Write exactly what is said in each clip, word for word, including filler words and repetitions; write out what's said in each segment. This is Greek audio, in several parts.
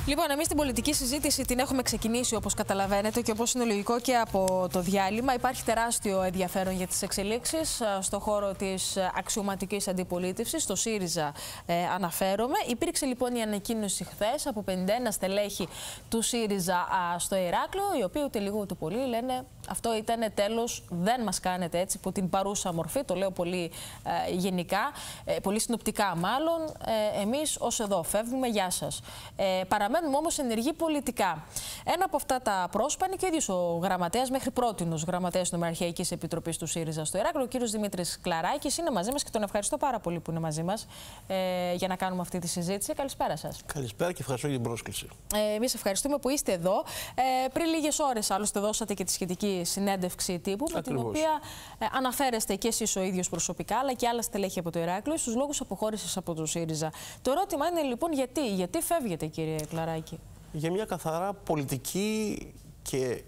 Λοιπόν, εμείς την πολιτική συζήτηση την έχουμε ξεκινήσει, όπως καταλαβαίνετε, και όπως είναι λογικό και από το διάλειμμα. Υπάρχει τεράστιο ενδιαφέρον για τις εξελίξεις στον χώρο της αξιωματικής αντιπολίτευσης, στο ΣΥΡΙΖΑ ε, αναφέρομαι. Υπήρξε λοιπόν η ανακοίνωση χθες από πενήντα ένα στελέχη του ΣΥΡΙΖΑ α, στο Ηράκλειο, οι οποίοι ούτε λίγο ούτε πολύ λένε αυτό ήταν τέλος, δεν μας κάνετε έτσι που την παρούσα μορφή, το λέω πολύ ε, γενικά, ε, πολύ συνοπτικά μάλλον, ε, εμείς ως εδώ φεύγουμε, γεια σας. Ε, παραμένουμε όμως ενεργοί πολιτικά. Ένα από αυτά τα πρόσωπα είναι και ο ίδιος ο γραμματέας, μέχρι πρότινος γραμματέας Νομαρχιακής Επιτροπής του ΣΥΡΙΖΑ στο Ηράκλειο, ο κύριος Δημήτρης Κλαράκης, είναι μαζί μας και τον ευχαριστώ πάρα πολύ που είναι μαζί μας ε, για να κάνουμε αυτή τη συζήτηση. Καλησπέρα σας. Καλησπέρα και ευχαριστώ για την πρόσκληση. Ε, εμείς ευχαριστούμε που είστε εδώ. Ε, πριν λίγες ώρες άλλωστε δώσατε και τη σχετική συνέντευξη τύπου, με την οποία ε, αναφέρεστε και εσείς ο ίδιος προσωπικά, αλλά και άλλα στελέχη από το Ηράκλειο, στους λόγους αποχώρησης από το ΣΥΡΙΖΑ. Το ερώτημα είναι λοιπόν γιατί, γιατί φεύγετε, κύριε Κλαράκη? Για μια καθαρά πολιτική και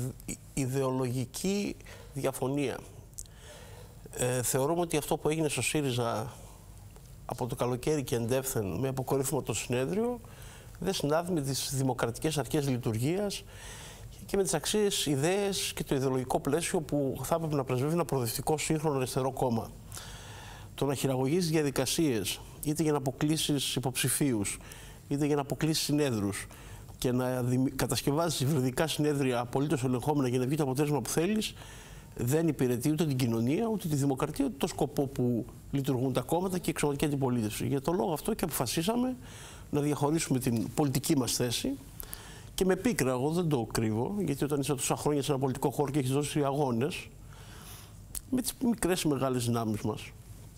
ιδεολογική διαφωνία. Ε, θεωρούμε ότι αυτό που έγινε στο ΣΥΡΙΖΑ από το καλοκαίρι και εντεύθεν με αποκορύφωμα το συνέδριο δεν συνάδει με τις δημοκρατικές αρχές λειτουργίας και με τις αξίες, ιδέες και το ιδεολογικό πλαίσιο που θα έπρεπε να πρεσβεύει ένα προοδευτικό σύγχρονο αριστερό κόμμα. Το να χειραγωγείς διαδικασίες, είτε για να αποκλείσεις υποψηφίους, είτε για να αποκλείσεις συνέδρους και να κατασκευάζεις υβριδικά συνέδρια απολύτως ελεγχόμενα για να βγει το αποτέλεσμα που θέλεις, δεν υπηρετεί ούτε την κοινωνία, ούτε τη δημοκρατία, ούτε το σκοπό που λειτουργούν τα κόμματα και η εξωματική αντιπολίτευση. Για τον λόγο αυτό και αποφασίσαμε να διαχωρίσουμε την πολιτική μας θέση. Και με πίκρα, εγώ δεν το κρύβω, γιατί όταν είσαι τόσα χρόνια σε ένα πολιτικό χώρο και έχεις δώσει αγώνες με τις μικρές ή μεγάλες δυνάμεις μας,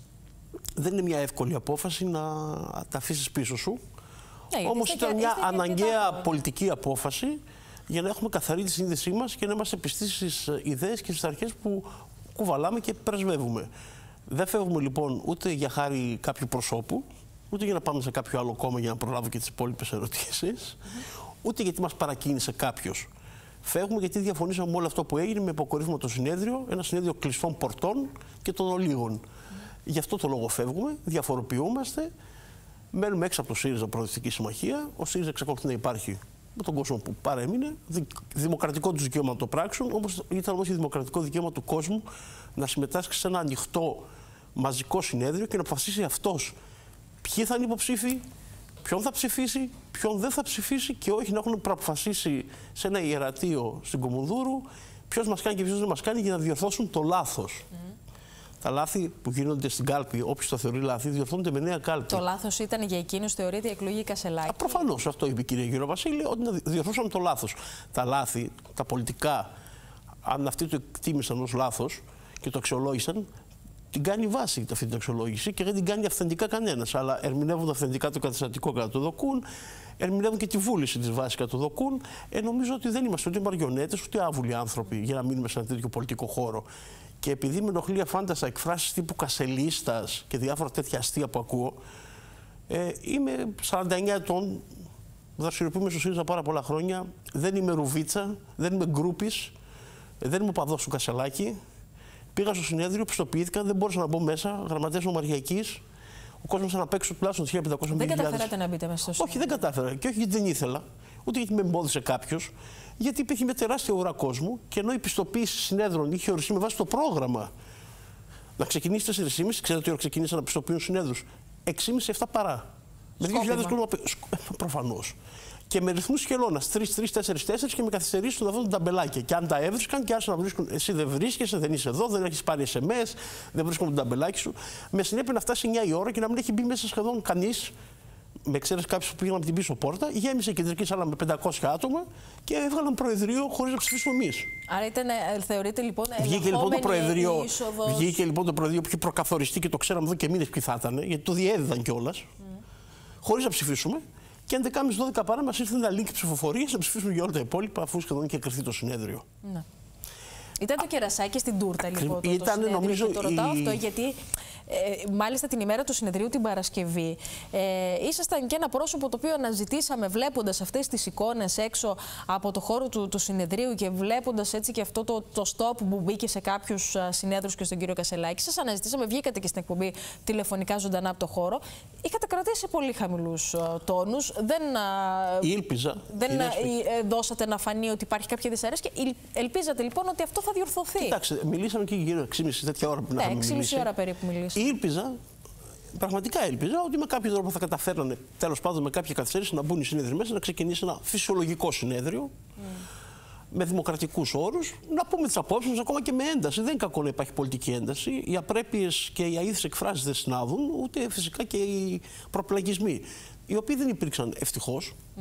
δεν είναι μια εύκολη απόφαση να τα αφήσεις πίσω σου. Ναι, όμως ήταν μια είστε αναγκαία και πολιτική απόφαση για να έχουμε καθαρή τη σύνδεσή μας και να είμαστε πιστοί στις ιδέες και στις αρχές που κουβαλάμε και πρεσβεύουμε. Δεν φεύγουμε λοιπόν ούτε για χάρη κάποιου προσώπου, ούτε για να πάμε σε κάποιο άλλο κόμμα για να προλάβω και τις υπόλοιπες ερωτήσεις, mm-hmm. ούτε γιατί μας παρακίνησε κάποιος. Φεύγουμε γιατί διαφωνήσαμε με όλο αυτό που έγινε με αποκορύφωμα το συνέδριο, ένα συνέδριο κλειστών πορτών και των ολίγων. Mm-hmm. Γι' αυτό το λόγο φεύγουμε, διαφοροποιούμαστε, μένουμε έξω από το ΣΥΡΙΖΑ Προοδευτική Συμμαχία. Ο ΣΥΡΙΖΑ εξακολουθεί να υπάρχει με τον κόσμο που παρέμεινε. Δημοκρατικό του δικαίωμα να το πράξουν, όμως ήταν όμως δημοκρατικό δικαίωμα του κόσμου να συμμετάσχει σε ένα ανοιχτό μαζικό συνέδριο και να αποφασίσει αυτός ποιοι θα είναι υποψήφοι, ποιον θα ψηφίσει, ποιον δεν θα ψηφίσει και όχι να έχουν προαποφασίσει σε ένα ιερατείο στην Κομουνδούρου ποιος μας κάνει και ποιος δεν μας κάνει για να διορθώσουν το λάθος. Mm. Τα λάθη που γίνονται στην κάλπη, όποιος το θεωρεί λάθη, διορθώνονται με νέα κάλπη. Το λάθος ήταν για εκείνους, θεωρείται, η εκλογή Κασελάκη. Προφανώς, αυτό είπε η κυρία Γεροβασίλη, ότι να διορθώσαμε το λάθος. Τα λάθη, τα πολιτικά, αν αυτοί το εκτίμησαν ως λάθος και το αξιολόγησαν, την κάνει βάση αυτή την αξιολόγηση και δεν την κάνει αυθεντικά κανένας. Αλλά ερμηνεύουν αυθεντικά το καταστατικό κατά το δοκούν, ερμηνεύουν και τη βούληση της βάσης κατά το δοκούν. Ε, νομίζω ότι δεν είμαστε ούτε μαριονέτες ούτε άβουλοι άνθρωποι για να μείνουμε σε ένα τέτοιο πολιτικό χώρο. Και επειδή με ενοχλεί αφάνταστα εκφράσεις τύπου κασελίστας και διάφορα τέτοια αστεία που ακούω, ε, είμαι σαράντα εννιά ετών, δραστηριοποιούμε στο ΣΥΡΙΖΑ πάρα πολλά χρόνια, δεν είμαι ρουβίτσα, δεν είμαι γκρούπης, δεν είμαι παδός του Κασελάκη. Πήγα στο συνέδριο, πιστοποιήθηκα, δεν μπόρεσα να μπω μέσα, γραμματέας Νομαρχιακής. Ο κόσμος ήταν απ' έξω τουλάχιστον χίλια πεντακόσια με δύο χιλιάδες. Δεν καταφέρατε να μπείτε μέσα στο συνέδριο? Όχι, δεν κατάφερα. Και όχι γιατί δεν ήθελα, ούτε γιατί με εμπόδισε κάποιος. Γιατί υπήρχε μια τεράστια ουρά κόσμου και ενώ η πιστοποίηση συνέδρων είχε οριστεί με βάση το πρόγραμμα να ξεκινήσει τέσσερις και μισή, ξέρετε τι ώρα ξεκινήσαν να πιστοποιούν συνέδρους? έξι και μισή εφτά παρά. Με δύο χιλιάδες κόσμο. Προφανώς. Και με ρυθμούς χελώνας, τρεις τρεις τέσσερις τέσσερις και με καθυστερήσεις να δουν τα ταμπελάκια. Και αν τα έβρισκαν και άρχισαν να βρίσκουν, εσύ δεν βρίσκεσαι, δεν είσαι εδώ, δεν έχεις πάρει ες εμ ες, δεν βρίσκουν το ταμπελάκι σου. Με συνέπεια να φτάσει εννιά η ώρα και να μην έχει μπει μέσα σχεδόν κανείς. Με εξαίρεση κάποιους που πήγαν από την πίσω πόρτα, γέμισε η κεντρική σάλα με πεντακόσια άτομα και έβγαλαν προεδρείο χωρίς να ψηφίσουμε εμείς. Άρα ήταν, θεωρείτε λοιπόν, βγήκε λοιπόν το προεδρείο, είσοδος... βγήκε λοιπόν το προεδρείο που είχε προκαθοριστεί και το ξέραμε εδώ και μήνες ποιοι θα ήταν, γιατί το διέδιδαν κιόλας, mm. χωρίς να ψηφίσουμε. Και έντεκα και μισή δώδεκα παρά μας ήρθε ένα link ψηφοφορίας να ψηφίσουμε για όλα τα υπόλοιπα, αφού σχεδόν είχε κρυφτεί το συνέδριο. Ναι. Ήταν το κερασάκι στην τούρτα, λοιπόν. Το, ήταν, το νομίζω. το ρωτάω η... αυτό, γιατί Ε, μάλιστα την ημέρα του συνεδρίου, την Παρασκευή, ε, ήσασταν και ένα πρόσωπο το οποίο αναζητήσαμε βλέποντας αυτές τις εικόνες έξω από το χώρο του, του συνεδρίου και βλέποντας έτσι και αυτό το, το stop που μπήκε σε κάποιους συνέδρους και στον κύριο Κασσελάκη. Σας αναζητήσαμε, βγήκατε και στην εκπομπή τηλεφωνικά ζωντανά από το χώρο. Είχατε κρατήσει πολύ χαμηλούς τόνους. Δεν, Ήλπιζα. δεν δώσατε να φανεί ότι υπάρχει κάποια δυσαρέσκεια. Ελπίζατε λοιπόν ότι αυτό θα διορθωθεί. Κοιτάξτε, μιλήσαμε και γύρω έξι και μισή τέτοια ώρα που να ναι, είχαμε μιλήσει. έξι και μισή ώρα περίπου μιλήσαμε. Ήλπιζα, πραγματικά ήλπιζα ότι με κάποιο τρόπο θα καταφέρνανε, τέλος πάντων με κάποια καθυστέρηση, να μπουν οι συνέδροι μέσα, να ξεκινήσει ένα φυσιολογικό συνέδριο. Mm. Με δημοκρατικούς όρους, να πούμε τις απόψεις μας ακόμα και με ένταση. Δεν είναι κακό να υπάρχει πολιτική ένταση. Οι απρέπειες και οι αήθεις εκφράσεις δεν συνάδουν, ούτε φυσικά και οι προπλαγισμοί, οι οποίοι δεν υπήρξαν ευτυχώς. Mm.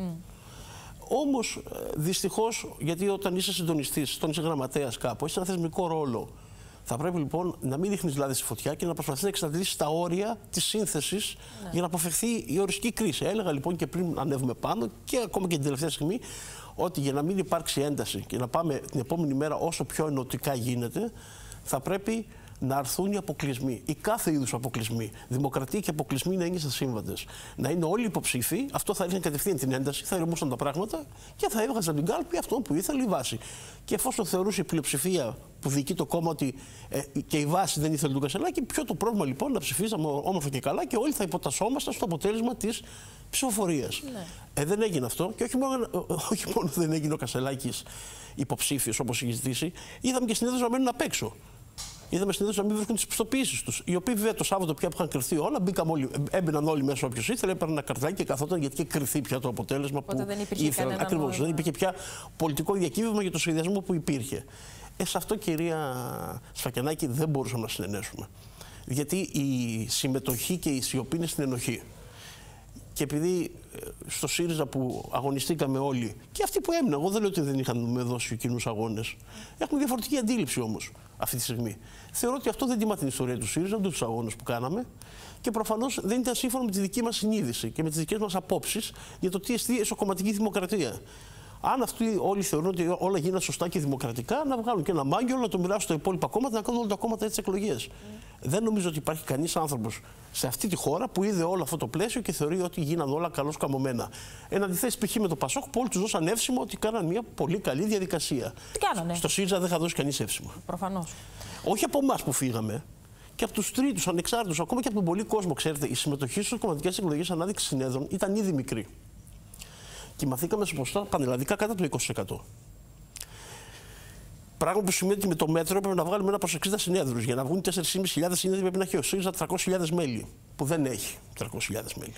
Όμως, δυστυχώς, γιατί όταν είσαι συντονιστής, όταν είσαι γραμματέας κάπου, έχεις ένα θεσμικό ρόλο. Θα πρέπει λοιπόν να μην ρίχνεις λάδι στη φωτιά και να προσπαθείς να εξαντλήσεις τα όρια της σύνθεσης ναι. για να αποφευχθεί η οριστική κρίση. Έλεγα λοιπόν και πριν ανέβουμε πάνω και ακόμα και την τελευταία στιγμή ότι για να μην υπάρξει ένταση και να πάμε την επόμενη μέρα όσο πιο ενωτικά γίνεται, θα πρέπει να αρθούν οι αποκλεισμοί. Οι κάθε είδους αποκλεισμοί. Δημοκρατία και αποκλεισμοί να είναι ασύμβατες. Να είναι όλοι υποψήφοι, αυτό θα ρίχνει κατευθείαν την ένταση, θα ηρεμούσαν τα πράγματα και θα έβγαζαν την κάλπη αυτόν που ήθελε η βάση. Και εφόσον θεωρούσε η πλειοψηφία που διοικεί το κόμμα ότι ε, και η βάση δεν ήθελε τον Κασσελάκη, ποιο το πρόβλημα λοιπόν να ψηφίζαμε όμορφα και καλά και όλοι θα υποτασσόμασταν στο αποτέλεσμα της ψηφοφορίας. Ναι. Ε, δεν έγινε αυτό και όχι μόνο, όχι μόνο δεν έγινε ο Κασσελάκης υποψήφιος όπως είχε ζητήσει, είδαμε και συνέδρους να μένουν απ' έξω. Είδαμε συνήθως να μην βρίσκουν τις πιστοποιήσεις τους. Οι οποίοι βέβαια το Σάββατο πια που είχαν κρυφθεί όλα, όλοι, έμπαιναν όλοι μέσα όποιος ήθελε, έπαιρνε ένα καρτάκι και καθόταν γιατί είχε κρυφθεί πια το αποτέλεσμα. Οπότε που δεν υπήρχε ήθελαν. Ακριβώς. Δεν υπήρχε πια πολιτικό διακύβευμα για το σχεδιασμό που υπήρχε. Ε, σε αυτό, κυρία Σφακιανάκη, δεν μπορούσαμε να συνενέσουμε. Γιατί η συμμετοχή και η σιωπή είναι στην ενοχή. Και επειδή στο ΣΥΡΙΖΑ που αγωνιστήκαμε όλοι, και αυτοί που έμειναν, εγώ δεν λέω ότι δεν είχαν δώσει κοινούς αγώνες, έχουμε διαφορετική αντίληψη όμως αυτή τη στιγμή. Θεωρώ ότι αυτό δεν τιμά την ιστορία του ΣΥΡΙΖΑ, ούτε τους αγώνες που κάναμε, και προφανώς δεν ήταν σύμφωνο με τη δική μας συνείδηση και με τις δικές μας απόψεις για το τι εστί εσωκομματική δημοκρατία. Αν αυτοί όλοι θεωρούν ότι όλα γίνανε σωστά και δημοκρατικά, να βγάλουν και ένα μάγιο, να το μοιράσουν στα υπόλοιπα κόμματα, να κάνουν όλα τα κόμματα έτσι εκλογές. Mm. Δεν νομίζω ότι υπάρχει κανείς άνθρωπος σε αυτή τη χώρα που είδε όλο αυτό το πλαίσιο και θεωρεί ότι γίνανε όλα καλώς καμωμένα. Εν αντιθέσει, π.χ. με το Πασόκ, που όλοι του δώσαν εύσημο ότι κάναν μια πολύ καλή διαδικασία. Τι κάνανε. Στο ΣΥΡΙΖΑ δεν θα δώσει κανείς εύσημο. Προφανώς. Όχι από εμάς που φύγαμε. Και από τους τρίτους ανεξάρτητους, ακόμα και από τον πολύ κόσμο, ξέρετε, η συμμετοχή στις κομματικές εκλογές ανάδειξη συνέδρων ήταν ήδη μικρή. Και μαθήκαμε σε ποσοστά πανελλαδικά κάτω από το είκοσι τοις εκατό. Πράγμα που σημαίνει ότι με το μέτρο έπρεπε να βγάλουμε ένα προς εξήντα συνέδρους. Για να βγουν τέσσερις χιλιάδες πεντακόσιοι συνέδροι πρέπει να έχει ο ΣΥΡΙΖΑ τριακόσιες χιλιάδες μέλη. Που δεν έχει τριακόσιες χιλιάδες μέλη.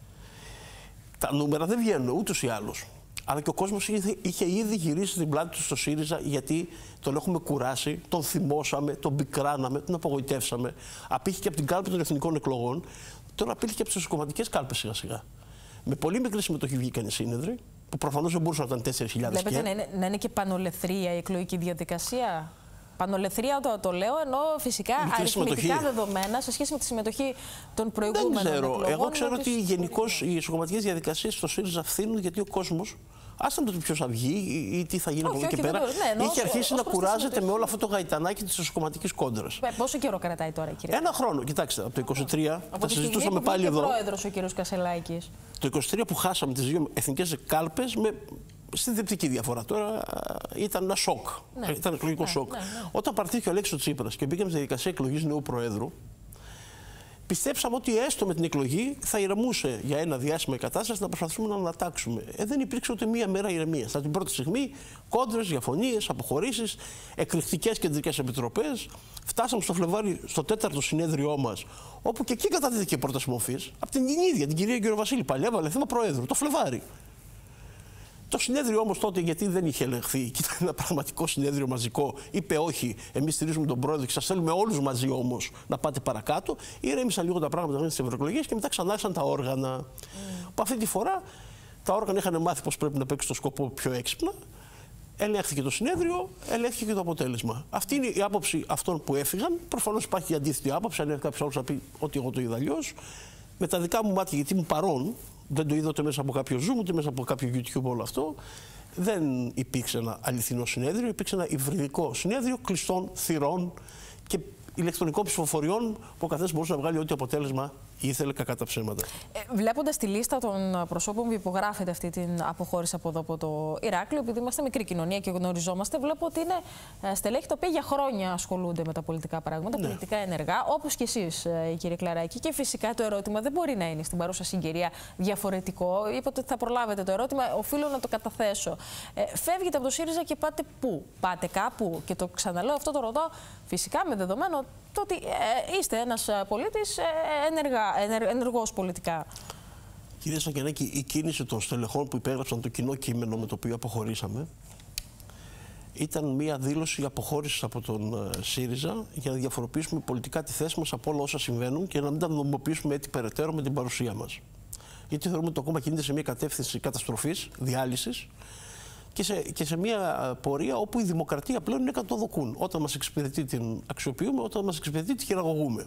Τα νούμερα δεν βγαίνουν ούτως ή άλλως. Αλλά και ο κόσμος είχε, είχε ήδη γυρίσει την πλάτη του στο ΣΥΡΙΖΑ γιατί τον έχουμε κουράσει, τον θυμώσαμε, τον πικράναμε, τον απογοητεύσαμε. Απήχε και από την κάλπη των εθνικών εκλογών. Τώρα απήχε και από τις κομματικές κάλπες σιγά-σιγά. Με πολύ μικρή συμμετοχή βγήκαν οι σύνεδροι, που προφανώς δεν μπορούσαν να ήταν τέσσερις χιλιάδες. Βλέπετε και... να, είναι, να είναι και πανολεθρία η εκλογική διαδικασία. Πανολεθρία το, το λέω, ενώ φυσικά μικρή αριθμητικά συμμετοχή. Δεδομένα σε σχέση με τη συμμετοχή των προηγούμενων εκλογών. Δεν ξέρω. Εκλογών, Εγώ ξέρω ότι γενικώς οι εσωκομματικές διαδικασίες στο ΣΥΡΙΖΑ φθήνουν γιατί ο κόσμος, άστα με το ποιος θα βγει ή τι θα γίνει από εδώ και πέρα, ναι, είχε αρχίσει να κουράζεται με όλο αυτό το γαϊτανάκι της εσωκομματικής κόντρας. Πόσο καιρό κρατάει τώρα, κύριε? Ένα χρόνο. Κοιτάξτε, από το είκοσι τρία, από τα συζητούσαμε πάλι εδώ. Πρόεδρος ο κύριος Κασσελάκης. Το είκοσι τρία που χάσαμε τις δύο εθνικές κάλπες με στην δεπτική διαφορά. Τώρα ήταν ένα σοκ. Ναι. Ήταν εκλογικό ναι, σοκ. Ναι, ναι. Όταν παραιτήθηκε ο Αλέξης Τσίπρας και μπήκαμε στη διαδικασία εκλογής νέου Προέδρου, πιστέψαμε ότι έστω με την εκλογή θα ηρεμούσε για ένα διάστημα η κατάσταση να προσπαθούμε να ανατάξουμε. Ε, δεν υπήρξε ούτε μία μέρα ηρεμία. Στα την πρώτη στιγμή, κόντρες, διαφωνίες, αποχωρήσεις, εκρηκτικές κεντρικές επιτροπές. Φτάσαμε στο Φλεβάρι, στο τέταρτο συνέδριό μας, όπου και εκεί κατατέθηκε πρόταση μορφής από την ίδια, την κυρία Γεροβασίλη. Πάλι έβαλε θέμα Προέδρου, το Φλεβάρι. Το συνέδριο όμως τότε, γιατί δεν είχε ελεγχθεί και ήταν ένα πραγματικό συνέδριο μαζικό, είπε όχι, εμείς στηρίζουμε τον πρόεδρο και σας θέλουμε όλους μαζί όμως να πάτε παρακάτω. Ηρέμησαν λίγο τα πράγματα στις ευρωεκλογές και μετά ξανά άρχισαν τα όργανα. Mm. Που αυτή τη φορά τα όργανα είχαν μάθει πως πρέπει να παίξουν το σκοπό πιο έξυπνα. Ελέγχθηκε το συνέδριο, ελέγχθηκε και το αποτέλεσμα. Αυτή είναι η άποψη αυτών που έφυγαν. Προφανώς υπάρχει και αντίθετη άποψη. Αν έρθει κάποιος άλλος να πει ότι εγώ το είδα αλλιώς. Με τα δικά μου μάτια, γιατί ήμουν παρόν. Δεν το είδα ούτε μέσα από κάποιο Zoom, ούτε μέσα από κάποιο YouTube όλο αυτό. Δεν υπήρξε ένα αληθινό συνέδριο, υπήρξε ένα υβριδικό συνέδριο κλειστών θυρών και ηλεκτρονικών ψηφοφοριών που ο καθένας μπορούσε να βγάλει ό,τι αποτέλεσμα ήθελε, κακά τα ψέματα. Ε, Βλέποντας τη λίστα των προσώπων που υπογράφεται αυτή την αποχώρηση από εδώ από το Ηράκλειο, επειδή είμαστε μικρή κοινωνία και γνωριζόμαστε, βλέπω ότι είναι στελέχη τα οποία για χρόνια ασχολούνται με τα πολιτικά πράγματα, ναι. πολιτικά ενεργά, όπως και εσείς, κύριε Κλαράκη. Και φυσικά το ερώτημα δεν μπορεί να είναι στην παρούσα συγκυρία διαφορετικό. Είπατε ότι θα προλάβετε το ερώτημα, οφείλω να το καταθέσω. Ε, φεύγετε από το ΣΥΡΙΖΑ και πάτε πού? Πάτε κάπου? Και το ξαναλέω, αυτό το ρωτάω φυσικά με δεδομένο το ότι ε, είστε ένας πολίτης ε, ενεργά, ενεργ, ενεργός πολιτικά. Κύριε Σακενάκη, η κίνηση των στελεχών που υπέγραψαν το κοινό κείμενο με το οποίο αποχωρήσαμε ήταν μια δήλωση αποχώρησης από τον ΣΥΡΙΖΑ για να διαφοροποιήσουμε πολιτικά τη θέση μας από όλα όσα συμβαίνουν και να μην τα νομιμοποιήσουμε έτσι περαιτέρω με την παρουσία μας. Γιατί θεωρούμε ότι το κόμμα κινείται σε μια κατεύθυνση καταστροφής, διάλυσης και σε, και σε μια πορεία όπου η δημοκρατία πλέον είναι κατοδοκούν. Όταν μας εξυπηρετεί την αξιοποιούμε, όταν μας εξυπηρετεί τη χειραγωγούμε.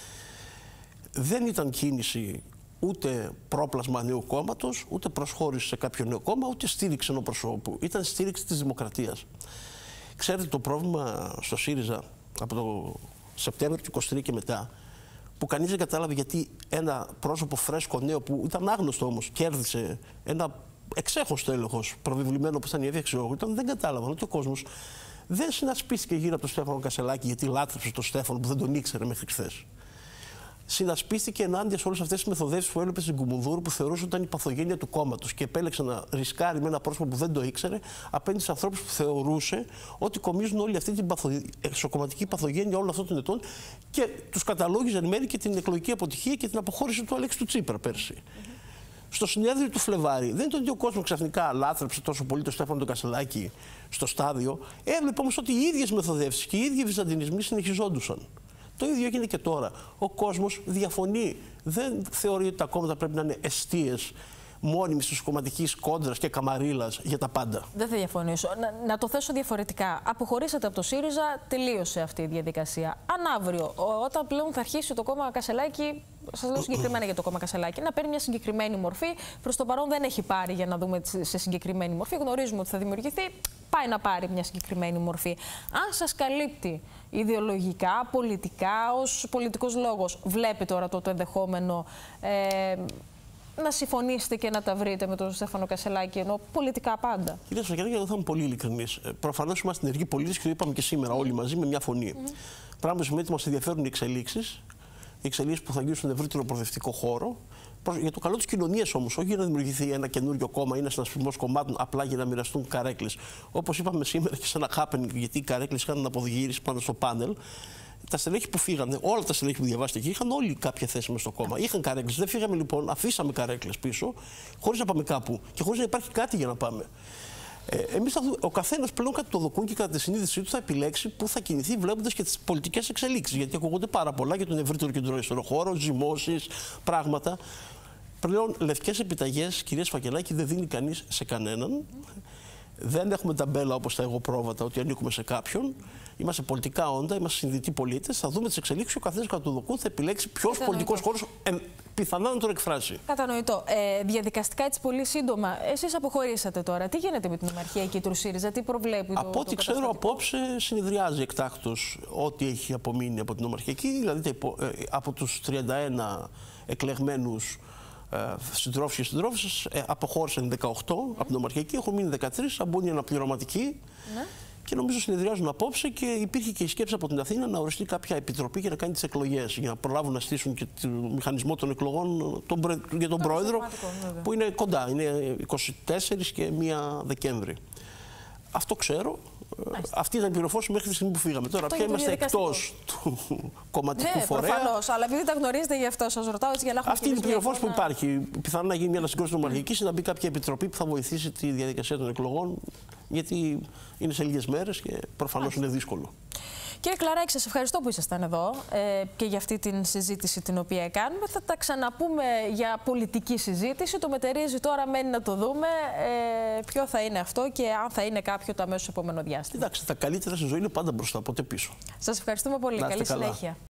Δεν ήταν κίνηση ούτε πρόπλασμα νέου κόμματος, ούτε προσχώρηση σε κάποιο νέο κόμμα, ούτε στήριξη ενός προσώπου. Ήταν στήριξη της δημοκρατίας. Ξέρετε το πρόβλημα στο ΣΥΡΙΖΑ από το Σεπτέμβριο του είκοσι τρία και μετά, που κανείς δεν κατάλαβε γιατί ένα πρόσωπο φρέσκο νέο που ήταν άγνωστο όμως κέρδισε ένα εξέχον τέλεχος προβεβλημένο που ήταν η Εύη Αξιόγλου, δεν κατάλαβαν ότι ο κόσμος δεν συνασπίστηκε γύρω από τον Στέφανο Κασσελάκη γιατί λάτρεψε τον Στέφανο που δεν τον ήξερε μέχρι χθες. Συνασπίστηκε ενάντια σε όλες αυτές τις μεθοδεύσεις που έβλεπε στην Κουμουνδούρου, που θεωρούσε ότι ήταν η παθογένεια του κόμματος και επέλεξε να ρισκάρει με ένα πρόσωπο που δεν το ήξερε απέναντι σε ανθρώπους που θεωρούσε ότι κομίζουν όλη αυτή την παθο... εξωκομματική παθογένεια όλων αυτών των ετών και τους καταλόγιζε εν μέρει και την εκλογική αποτυχία και την αποχώρηση του Αλέξη του Τσίπρα πέρσι. Mm-hmm. Στο συνέδριο του Φλεβάρι δεν ήταν ότι ο κόσμος ξαφνικά λάθρεψε τόσο πολύ τον Στέφανο τον Κασσελάκη στο στάδιο, έβλεπε όμως ότι οι ίδιες μεθοδεύσεις και οι ίδιοι βυζαντινισμοί συνεχιζόντουσαν. Το ίδιο έγινε και τώρα. Ο κόσμος διαφωνεί. Δεν θεωρεί ότι τα κόμματα πρέπει να είναι εστίες μόνιμης της κομματικής κόντρας και καμαρίλας για τα πάντα. Δεν θα διαφωνήσω. Να, να το θέσω διαφορετικά. Αποχωρήσατε από το ΣΥΡΙΖΑ, τελείωσε αυτή η διαδικασία. Αν αύριο, όταν πλέον θα αρχίσει το κόμμα Κασσελάκη, σας λέω συγκεκριμένα για το κόμμα Κασσελάκη, να παίρνει μια συγκεκριμένη μορφή, προς το παρόν δεν έχει πάρει για να δούμε σε συγκεκριμένη μορφή. Γνωρίζουμε ότι θα δημιουργηθεί, πάει να πάρει μια συγκεκριμένη μορφή. Αν σας καλύπτει ιδεολογικά, πολιτικά, ως πολιτικός λόγος, βλέπετε τώρα το, το ενδεχόμενο ε, να συμφωνήσετε και να τα βρείτε με τον Στέφανο Κασσελάκη, ενώ πολιτικά πάντα? Κυρία Σακενάκη, εγώ θα είμαι πολύ ειλικρινής. Προφανώς είμαστε ενεργοί πολίτες και το είπαμε και σήμερα όλοι μαζί με μια φωνή. Mm. Πράγμα που σημαίνει ότι μας ενδιαφέρουν οι εξελίξεις, οι εξελίξεις που θα γίνουν στον ευρύτερο προοδευτικό χώρο. Για το καλό της κοινωνίας όμως, όχι για να δημιουργηθεί ένα καινούριο κόμμα ή ένα συνασπισμός κομμάτων απλά για να μοιραστούν καρέκλες. Όπως είπαμε σήμερα και σε ένα happening, γιατί οι καρέκλες είχαν αποδογύριση πάνω στο πάνελ. Τα στελέχη που φύγανε, όλα τα στελέχη που διαβάσετε εκεί, είχαν όλοι κάποια θέση μες στο κόμμα. Είχαν καρέκλες. Δεν φύγαμε λοιπόν, αφήσαμε καρέκλες πίσω, χωρίς να πάμε κάπου και χωρίς να υπάρχει κάτι για να πάμε. Ε, εμείς θα, ο καθένας πλέον κατά το δοκούν και κατά τη συνείδησή του θα επιλέξει πού θα κινηθεί βλέποντας και τις πολιτικές εξελίξεις. Γιατί ακούγονται πάρα πολλά για τον ευρύτερο κεντροαριστερό χώρο, ζυμώσεις, πράγματα. Πλέον λευκές επιταγές, κυρία Σφακελάκη, δεν δίνει κανείς σε κανέναν. Δεν έχουμε ταμπέλα όπως τα εγωπρόβατα ότι ανήκουμε σε κάποιον. Είμαστε πολιτικά όντα, είμαστε συνειδητοί πολίτες. Θα δούμε τις εξελίξεις. Ο καθένας κατά το δοκούν θα επιλέξει ποιος πολιτικός χώρος ε, πιθανά να τον εκφράσει. Κατανοητό. Ε, διαδικαστικά, έτσι πολύ σύντομα, εσείς αποχωρήσατε τώρα. Τι γίνεται με την νομαρχία εκεί του ΣΥΡΙΖΑ, τι προβλέπει? Από ό,τι ξέρω, απόψε συνεδριάζει εκτάκτως ό,τι έχει απομείνει από την νομαρχία εκεί. Δηλαδή από τους τριάντα ένα εκλεγμένους συντρόφους και συντρόφισσες, ε, αποχώρησαν δεκαοκτώ mm. από την νομαρχία εκεί, έχουν μείνει δεκατρείς, θα μπουν οι αναπληρωματικοί mm. και νομίζω συνεδριάζουν απόψε και υπήρχε και η σκέψη από την Αθήνα να οριστεί κάποια επιτροπή για να κάνει τις εκλογές, για να προλάβουν να στήσουν και το μηχανισμό των εκλογών τον προ... για τον πρόεδρο, που είναι κοντά, είναι είκοσι τέσσερις και πρώτη Δεκέμβρη. Αυτό ξέρω. Μάλιστα. Αυτή ήταν η πληροφόρηση μέχρι τη στιγμή που φύγαμε. Τώρα πια είμαστε εκτός του κομματικού ναι, φορέα. Προφανώς, αλλά επειδή τα γνωρίζετε γι' αυτό σας ρωτάω έτσι για να έχουμε. Αυτή είναι η πληροφόρηση που να... υπάρχει. Πιθανόν να γίνει μια ανασυγκρότηση νομαρχικής ή να μπει κάποια επιτροπή που θα βοηθήσει τη διαδικασία των εκλογών. Γιατί είναι σε λίγες μέρες και προφανώς είναι δύσκολο. Κύριε Κλαράκη, σας ευχαριστώ που ήσασταν εδώ ε, και για αυτή την συζήτηση την οποία κάνουμε. Θα τα ξαναπούμε για πολιτική συζήτηση. Το μετερίζει τώρα, μένει να το δούμε ε, ποιο θα είναι αυτό και αν θα είναι κάποιο το αμέσως επόμενο διάστημα. Εντάξει, τα καλύτερα στη ζωή είναι πάντα μπροστά, ποτέ πίσω. Σας ευχαριστούμε πολύ. Καλή συνέχεια.